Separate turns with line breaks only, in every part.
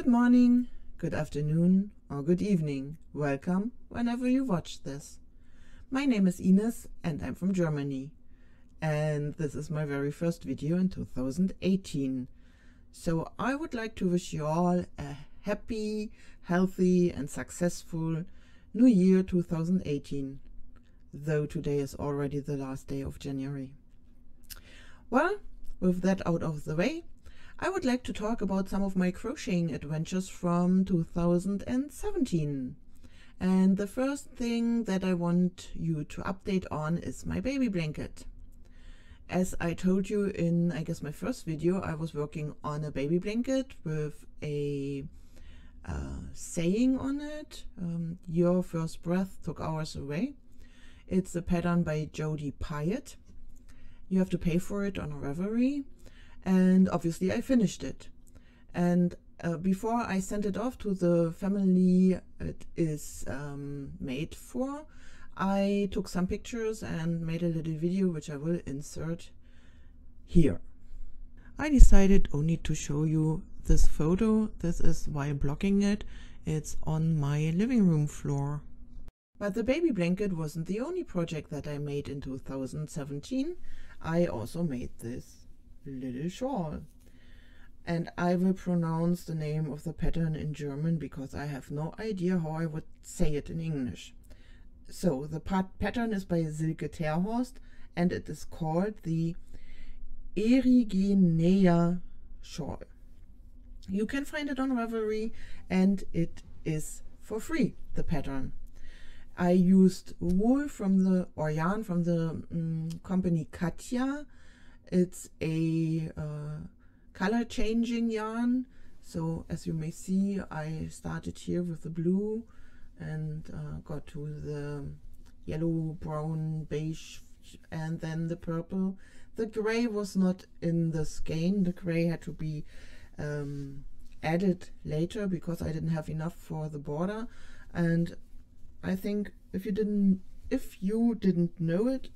Good morning, good afternoon, or good evening. Welcome whenever you watch this. My name is Ines and I'm from Germany. And this is my very first video in 2018. So I would like to wish you all a happy, healthy and successful New Year 2018. Though today is already the last day of January. Well, with that out of the way, I would like to talk about some of my crocheting adventures from 2017. And the first thing that I want you to update on is my baby blanket. As I told you in, I guess, my first video, I was working on a baby blanket with a saying on it. Your first breath took hours away. It's a pattern by Jodi Piatt. You have to pay for it on Ravelry. And obviously I finished it. And before I sent it off to the family it is made for, I took some pictures and made a little video which I will insert here. I decided only to show you this photo. This is while blocking it. It's on my living room floor. But the baby blanket wasn't the only project that I made in 2017. I also made this little shawl. And I will pronounce the name of the pattern in German because I have no idea how I would say it in English. So the pattern is by Silke Terhorst and it is called the Erigenea shawl. You can find it on Ravelry and it is for free, the pattern. I used wool from the, or yarn from the company Katja. It's a color changing yarn. So as you may see, I started here with the blue and got to the yellow, brown, beige, and then the purple. The gray was not in the skein. The gray had to be added later because I didn't have enough for the border. And I think if you didn't know it,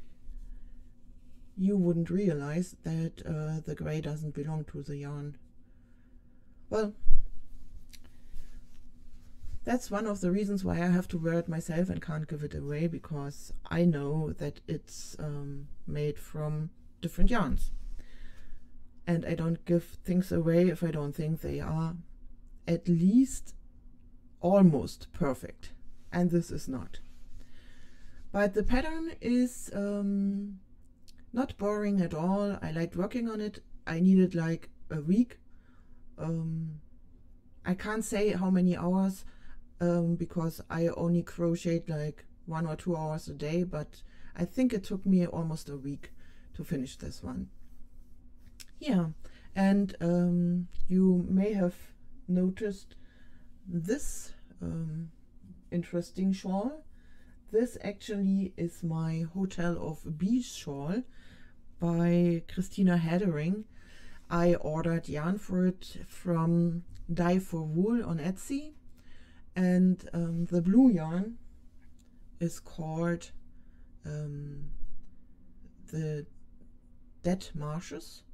you wouldn't realize that the gray doesn't belong to the yarn. Well, that's one of the reasons why I have to wear it myself and can't give it away, because I know that it's made from different yarns. And I don't give things away if I don't think they are at least almost perfect. And this is not. But the pattern is not boring at all. I liked working on it. I needed like a week. I can't say how many hours because I only crocheted like 1 or 2 hours a day, but I think it took me almost a week to finish this one. Yeah, and you may have noticed this interesting shawl. This actually is my Hotel of Bees shawl by Christina Hedering. I ordered yarn for it from Dye for Wool on Etsy, and the blue yarn is called the Dead Marshes,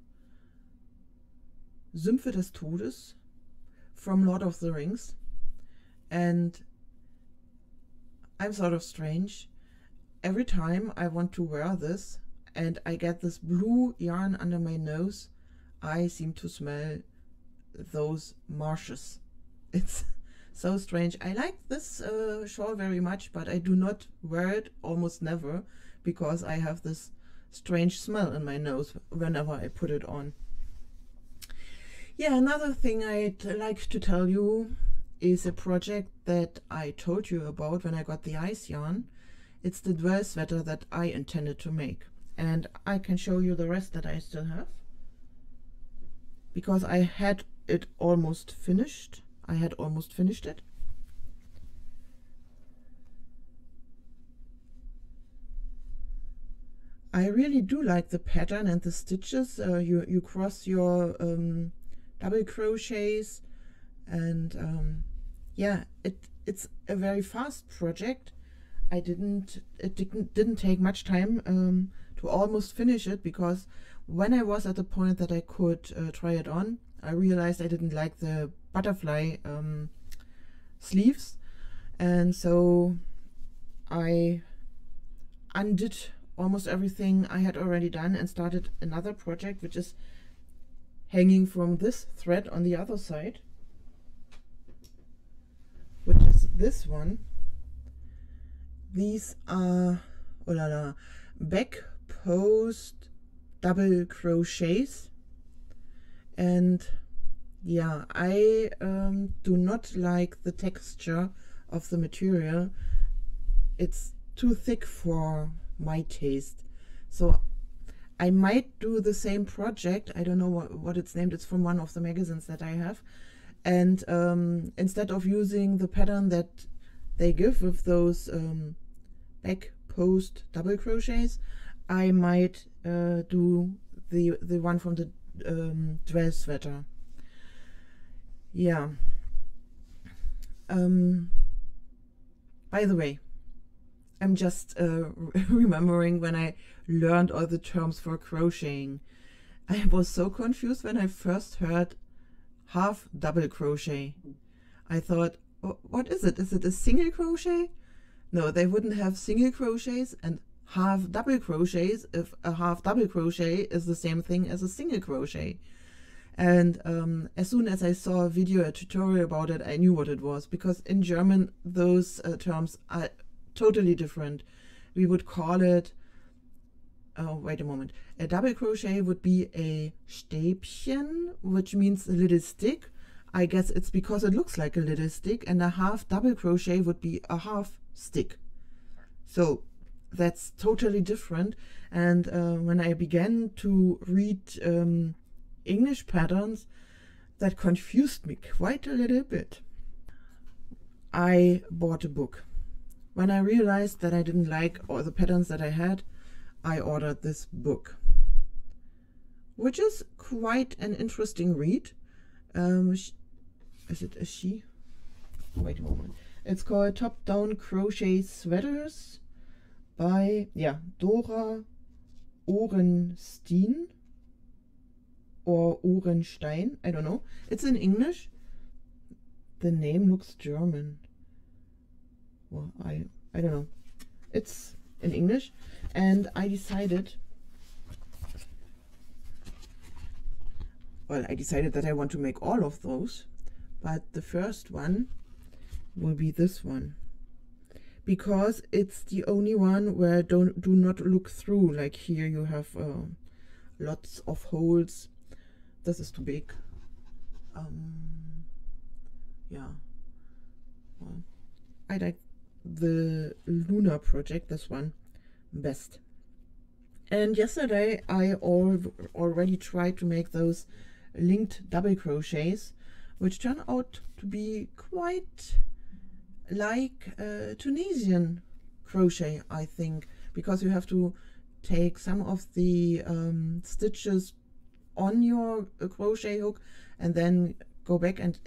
Sümpfe des Todes, from Lord of the Rings. And I'm sort of strange. Every time I want to wear this and I get this blue yarn under my nose, I seem to smell those marshes. It's so strange. I like this shawl very much, but I do not wear it almost never because I have this strange smell in my nose whenever I put it on. Yeah, another thing I'd like to tell you is a project that I told you about when I got the ice yarn. It's the dwell sweater that I intended to make, and I can show you the rest that I still have because I had it almost finished. I had almost finished it. I really do like the pattern and the stitches. You cross your double crochets. And yeah, it's a very fast project. It didn't take much time to almost finish it, because when I was at the point that I could try it on, I realized I didn't like the butterfly sleeves, and so I undid almost everything I had already done and started another project, which is hanging from this thread on the other side, which is this one. These are back post double crochets, and yeah, I do not like the texture of the material. It's too thick for my taste, so I might do the same project. I don't know what it's named. It's from one of the magazines that I have, and instead of using the pattern that they give with those back post double crochets, I might do the one from the Dwell sweater. Yeah. By the way, I'm just remembering when I learned all the terms for crocheting. I was so confused when I first heard half double crochet. I thought, what is it? Is it a single crochet? No, they wouldn't have single crochets and half double crochets if a half double crochet is the same thing as a single crochet. And as soon as I saw a video, a tutorial about it, I knew what it was, because in German those terms are totally different. We would call it, oh wait a moment, a double crochet would be a Stäbchen, which means a little stick. I guess it's because it looks like a little stick, and a half double crochet would be a half stick. So that's totally different. And when I began to read English patterns, that confused me quite a little bit. I bought a book. When I realized that I didn't like all the patterns that I had, I ordered this book, which is quite an interesting read. Is it a she? Wait a moment. It's called Top Down Crochet Sweaters by, yeah, Dora Orenstein or Orenstein. I don't know. It's in English. The name looks German. Well, I don't know. It's in English, and I decided that I want to make all of those, but the first one will be this one, because it's the only one where do not look through. Like here you have lots of holes. This is too big. Yeah, well, I like the Luna project, this one, best. And yesterday I already tried to make those linked double crochets, which turn out to be quite like Tunisian crochet, I think, because you have to take some of the stitches on your crochet hook and then go back, and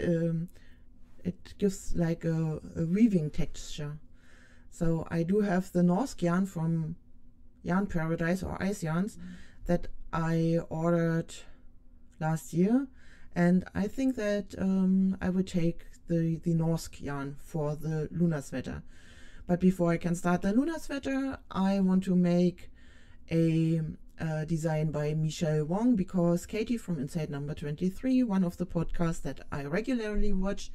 it gives like a weaving texture. So I do have the Norsk yarn from Yarn Paradise or Ice Yarns that I ordered last year, and I think that I would take the Norsk yarn for the Luna sweater. But before I can start the Luna sweater, I want to make a design by Michelle Wong, because Katie from Inside Number 23, one of the podcasts that I regularly watch,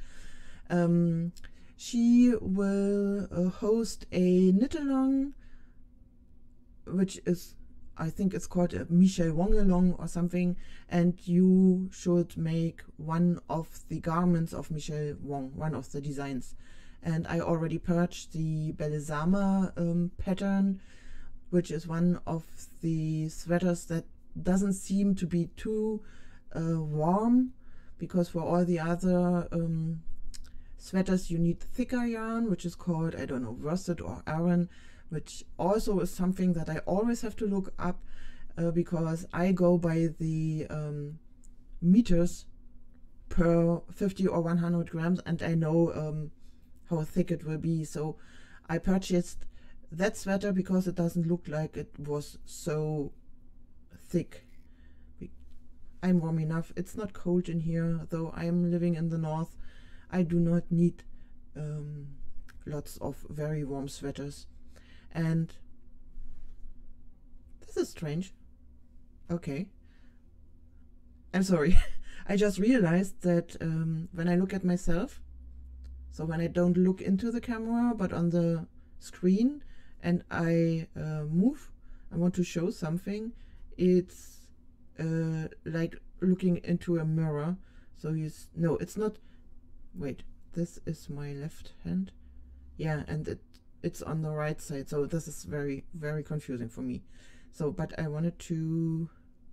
she will host a knit-along, which is, I think it's called a Michelle Wong-along or something, and you should make one of the garments of Michelle Wong, one of the designs. And I already purchased the Belezama pattern, which is one of the sweaters that doesn't seem to be too warm, because for all the other sweaters you need thicker yarn, which is called, I don't know, worsted or Aran, which also is something that I always have to look up, because I go by the meters per 50 or 100 grams, and I know how thick it will be. So I purchased that sweater because it doesn't look like it was so thick. I'm warm enough. It's not cold in here, though I am living in the north. I do not need lots of very warm sweaters. And this is strange. Okay. I'm sorry. I just realized that when I look at myself, so when I don't look into the camera but on the screen and I move, I want to show something, it's like looking into a mirror. So no, it's not. Wait, this is my left hand. Yeah, and it's on the right side. So this is very, very confusing for me. So, but I wanted to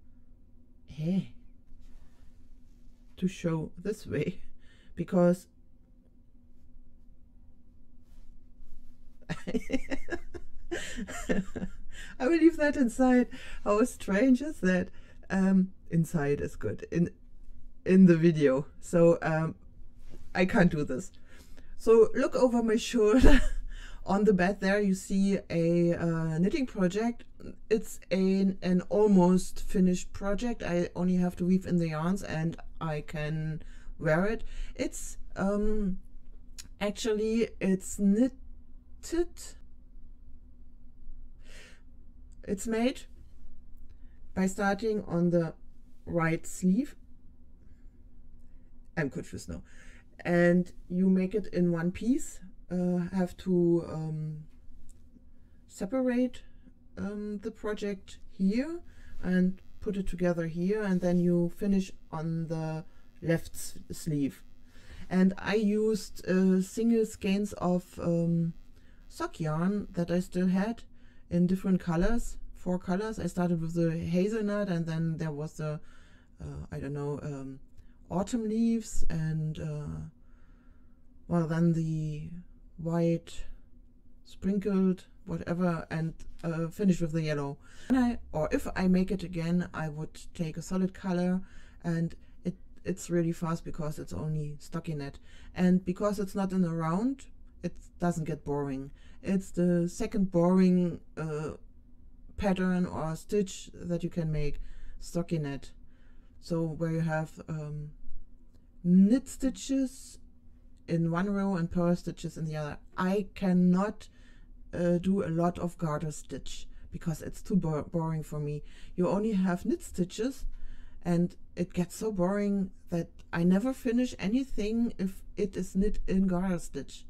show this way, because I will leave that inside. How strange is that? Inside is good in the video. So I can't do this. So look over my shoulder. On the bed there you see a knitting project. It's an almost finished project. I only have to weave in the yarns and I can wear it. It's actually it's knitted. It's made by starting on the right sleeve. I'm confused now. And you make it in one piece. Have to separate the project here and put it together here, and then you finish on the left sleeve. And I used single skeins of sock yarn that I still had in different colors, 4 colors. I started with the hazelnut, and then there was the I don't know, autumn leaves, and well, then the white sprinkled whatever, and finish with the yellow. And if I make it again, I would take a solid color, and it's really fast because it's only stockinette, and because it's not in a round, it doesn't get boring. It's the second boring pattern or stitch that you can make, stockinette. So where you have knit stitches in one row and purl stitches in the other. I cannot do a lot of garter stitch because it's too boring for me. You only have knit stitches, and it gets so boring that I never finish anything if it is knit in garter stitch.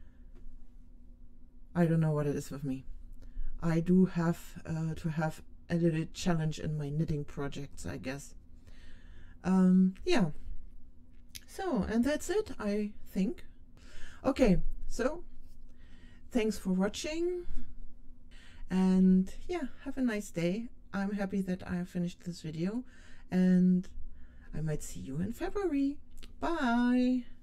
I don't know what it is with me. I do have to have a little challenge in my knitting projects, I guess. Yeah. So, and that's it, I think. Okay, so thanks for watching, and yeah, have a nice day. I'm happy that I finished this video, and I might see you in February. Bye!